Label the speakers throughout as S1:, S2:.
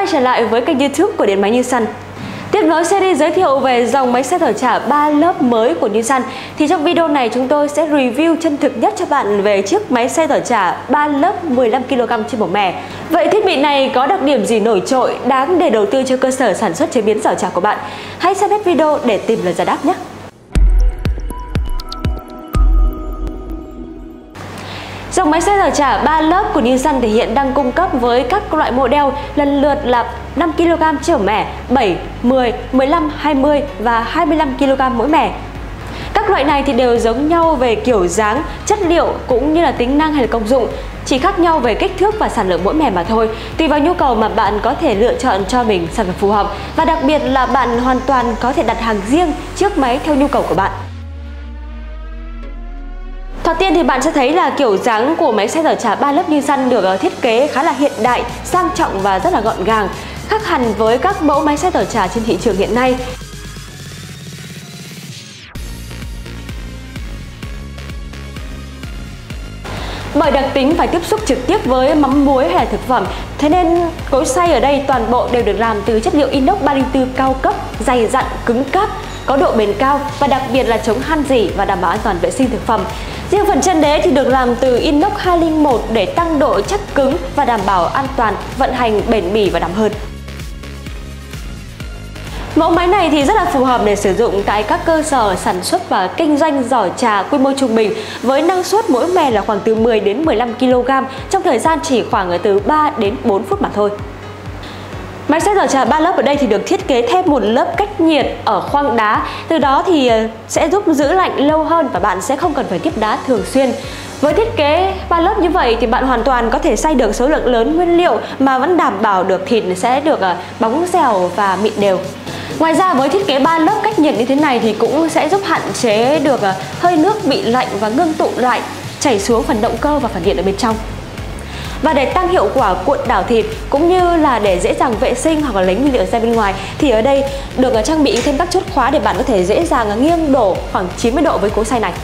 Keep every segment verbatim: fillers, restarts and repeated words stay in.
S1: quay trở lại với kênh YouTube của Điện máy Nissan. Tiếp nối series giới thiệu về dòng máy xe thở trả ba lớp mới của Nissan, thì trong video này chúng tôi sẽ review chân thực nhất cho bạn về chiếc máy xe thở trả ba lớp mười lăm ki lô gam trên một mẻ. Vậy thiết bị này có đặc điểm gì nổi trội, đáng để đầu tư cho cơ sở sản xuất chế biến giỏ chả của bạn? Hãy xem hết video để tìm lời giải đáp nhé! Dòng máy xe thở trả ba lớp của Nissan thì hiện đang cung cấp với các loại model lần lượt là năm ki lô gam trên một mẻ, bảy, mười, mười lăm, hai mươi và hai mươi lăm ki lô gam mỗi mẻ. Các loại này thì đều giống nhau về kiểu dáng, chất liệu cũng như là tính năng hay là công dụng, chỉ khác nhau về kích thước và sản lượng mỗi mẻ mà thôi. Tùy vào nhu cầu mà bạn có thể lựa chọn cho mình sản phẩm phù hợp, và đặc biệt là bạn hoàn toàn có thể đặt hàng riêng chiếc máy theo nhu cầu của bạn. Đầu tiên thì bạn sẽ thấy là kiểu dáng của máy xe thở trả ba lớp Nissan được thiết kế khá là hiện đại, sang trọng và rất là gọn gàng, khác hẳn với các mẫu máy xe thở trả trên thị trường hiện nay. Bởi đặc tính phải tiếp xúc trực tiếp với mắm muối hay là thực phẩm, thế nên cối xay ở đây toàn bộ đều được làm từ chất liệu inox ba không bốn cao cấp, dày dặn, cứng cáp, có độ bền cao và đặc biệt là chống han rỉ và đảm bảo an toàn vệ sinh thực phẩm. Riêng phần chân đế thì được làm từ inox hai không một để tăng độ chắc cứng và đảm bảo an toàn, vận hành bền bỉ và đầm hơn. Mẫu máy này thì rất là phù hợp để sử dụng tại các cơ sở sản xuất và kinh doanh giỏ trà quy mô trung bình, với năng suất mỗi mẻ là khoảng từ mười đến mười lăm ki lô gam trong thời gian chỉ khoảng từ ba đến bốn phút mà thôi. Máy xe thở trả ba lớp ở đây thì được thiết kế thêm một lớp cách nhiệt ở khoang đá, từ đó thì sẽ giúp giữ lạnh lâu hơn và bạn sẽ không cần phải tiếp đá thường xuyên. Với thiết kế ba lớp như vậy thì bạn hoàn toàn có thể xay được số lượng lớn nguyên liệu mà vẫn đảm bảo được thịt sẽ được bóng dẻo và mịn đều. Ngoài ra với thiết kế ba lớp cách nhiệt như thế này thì cũng sẽ giúp hạn chế được hơi nước bị lạnh và ngưng tụ lại, chảy xuống phần động cơ và phần điện ở bên trong. Và để tăng hiệu quả cuộn đảo thịt cũng như là để dễ dàng vệ sinh hoặc là lấy nguyên liệu ra bên ngoài, thì ở đây được trang bị thêm các chốt khóa để bạn có thể dễ dàng nghiêng đổ khoảng chín mươi độ với cối xay này.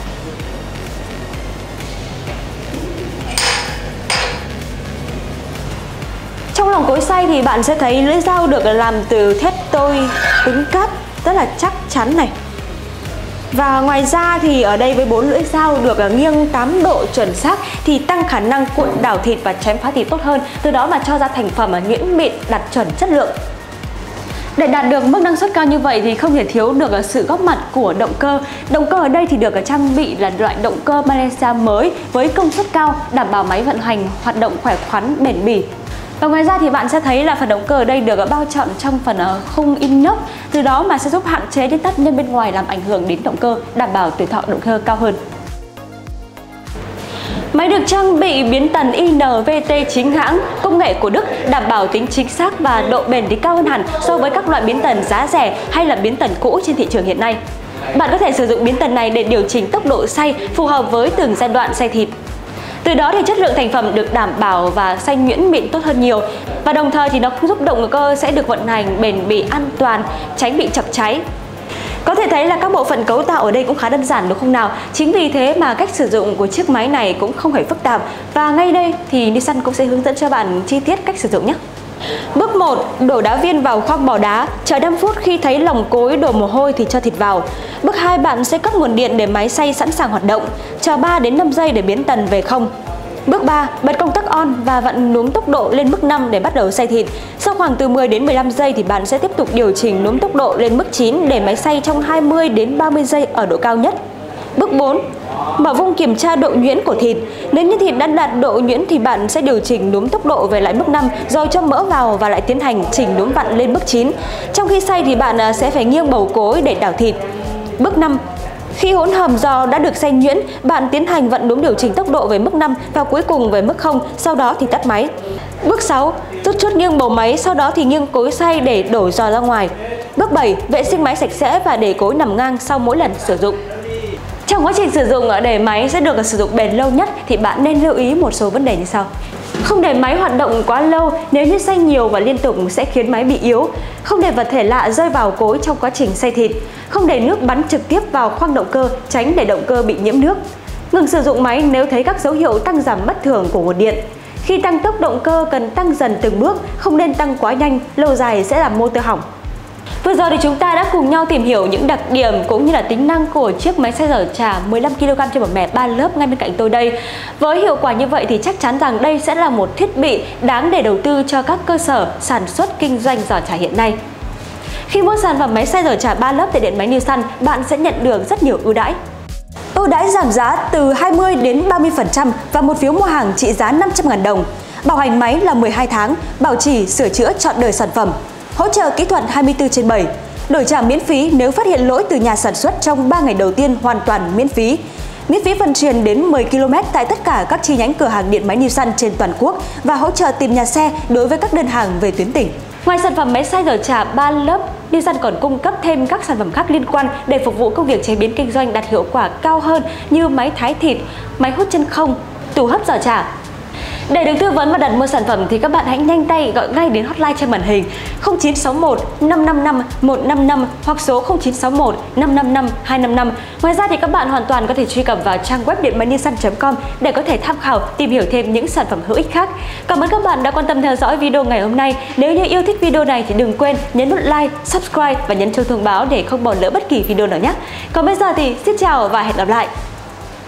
S1: Trong lòng cối xay thì bạn sẽ thấy lưỡi dao được làm từ thép tôi cứng cáp, rất là chắc chắn này. Và ngoài ra thì ở đây với bốn lưỡi dao được nghiêng tám độ chuẩn xác thì tăng khả năng cuộn đảo thịt và chém phá thịt tốt hơn, từ đó mà cho ra thành phẩm nhuyễn mịn đạt chuẩn chất lượng. Để đạt được mức năng suất cao như vậy thì không thể thiếu được sự góp mặt của động cơ. Động cơ ở đây thì được trang bị là loại động cơ Malaysia mới với công suất cao, đảm bảo máy vận hành hoạt động khỏe khoắn, bền bỉ. Và ngoài ra thì bạn sẽ thấy là phần động cơ ở đây được bao trọn trong phần khung inox, từ đó mà sẽ giúp hạn chế những tác nhân bên ngoài làm ảnh hưởng đến động cơ, đảm bảo tuổi thọ động cơ cao hơn. Máy được trang bị biến tần i en vê tê chính hãng, công nghệ của Đức, đảm bảo tính chính xác và độ bền thì cao hơn hẳn so với các loại biến tần giá rẻ hay là biến tần cũ trên thị trường hiện nay. Bạn có thể sử dụng biến tần này để điều chỉnh tốc độ xay phù hợp với từng giai đoạn xay thịt. Từ đó thì chất lượng thành phẩm được đảm bảo và xay nhuyễn mịn tốt hơn nhiều, và đồng thời thì nó cũng giúp động cơ sẽ được vận hành bền bỉ, an toàn, tránh bị chập cháy. Có thể thấy là các bộ phận cấu tạo ở đây cũng khá đơn giản đúng không nào? Chính vì thế mà cách sử dụng của chiếc máy này cũng không hề phức tạp, và ngay đây thì Nissan cũng sẽ hướng dẫn cho bạn chi tiết cách sử dụng nhé. Bước một. Đổ đá viên vào khoang bỏ đá, chờ năm phút, khi thấy lồng cối đổ mồ hôi thì cho thịt vào. Bước hai. Bạn sẽ cắt nguồn điện để máy xay sẵn sàng hoạt động, chờ ba đến năm giây để biến tần về không. Bước ba. Bật công tắc on và vặn núm tốc độ lên mức năm để bắt đầu xay thịt. Sau khoảng từ mười đến mười lăm giây thì bạn sẽ tiếp tục điều chỉnh núm tốc độ lên mức chín để máy xay trong hai mươi đến ba mươi giây ở độ cao nhất. Bước bốn. Mở vung kiểm tra độ nhuyễn của thịt. Nếu như thịt đã đạt độ nhuyễn thì bạn sẽ điều chỉnh núm tốc độ về lại mức năm, rồi cho mỡ vào và lại tiến hành chỉnh núm vặn lên mức chín. Trong khi xay thì bạn sẽ phải nghiêng bầu cối để đảo thịt. Bước năm. Khi hỗn hợp giò đã được xay nhuyễn, bạn tiến hành vặn núm điều chỉnh tốc độ về mức năm và cuối cùng về mức không, sau đó thì tắt máy. Bước sáu. Rút chốt nghiêng bầu máy, sau đó thì nghiêng cối xay để đổ giò ra ngoài. Bước bảy. Vệ sinh máy sạch sẽ và để cối nằm ngang sau mỗi lần sử dụng. Trong quá trình sử dụng để máy sẽ được sử dụng bền lâu nhất thì bạn nên lưu ý một số vấn đề như sau. Không để máy hoạt động quá lâu, nếu như xay nhiều và liên tục sẽ khiến máy bị yếu. Không để vật thể lạ rơi vào cối trong quá trình xay thịt. Không để nước bắn trực tiếp vào khoang động cơ, tránh để động cơ bị nhiễm nước. Ngừng sử dụng máy nếu thấy các dấu hiệu tăng giảm bất thường của nguồn điện. Khi tăng tốc động cơ cần tăng dần từng bước, không nên tăng quá nhanh, lâu dài sẽ làm motor hỏng. Vừa rồi thì chúng ta đã cùng nhau tìm hiểu những đặc điểm cũng như là tính năng của chiếc máy xay giở trà mười lăm ki lô gam trên một mẻ ba lớp ngay bên cạnh tôi đây. Với hiệu quả như vậy thì chắc chắn rằng đây sẽ là một thiết bị đáng để đầu tư cho các cơ sở sản xuất kinh doanh giỏ trà hiện nay. Khi mua sản phẩm máy xay giở trà ba lớp tại điện máy New Sun, bạn sẽ nhận được rất nhiều ưu đãi. Ưu đãi giảm giá từ hai mươi đến ba mươi phần trăm và một phiếu mua hàng trị giá năm trăm nghìn đồng. Bảo hành máy là mười hai tháng, bảo trì, sửa chữa trọn đời sản phẩm. Hỗ trợ kỹ thuật hai mươi tư trên bảy. Đổi trả miễn phí nếu phát hiện lỗi từ nhà sản xuất trong ba ngày đầu tiên, hoàn toàn miễn phí. Miễn phí vận chuyển đến mười ki lô mét tại tất cả các chi nhánh cửa hàng điện máy New Sun trên toàn quốc và hỗ trợ tìm nhà xe đối với các đơn hàng về tuyến tỉnh. Ngoài sản phẩm máy xay giở trà ba lớp, New Sun còn cung cấp thêm các sản phẩm khác liên quan để phục vụ công việc chế biến kinh doanh đạt hiệu quả cao hơn như máy thái thịt, máy hút chân không, tủ hấp giỏ trà. Để được tư vấn và đặt mua sản phẩm thì các bạn hãy nhanh tay gọi ngay đến hotline trên màn hình không chín sáu một năm năm năm một năm năm hoặc số không chín sáu một năm năm năm hai năm năm. Ngoài ra thì các bạn hoàn toàn có thể truy cập vào trang web điện máy new sun chấm com để có thể tham khảo, tìm hiểu thêm những sản phẩm hữu ích khác. Cảm ơn các bạn đã quan tâm theo dõi video ngày hôm nay. Nếu như yêu thích video này thì đừng quên nhấn nút like, subscribe và nhấn chuông thông báo để không bỏ lỡ bất kỳ video nào nhé. Còn bây giờ thì xin chào và hẹn gặp lại.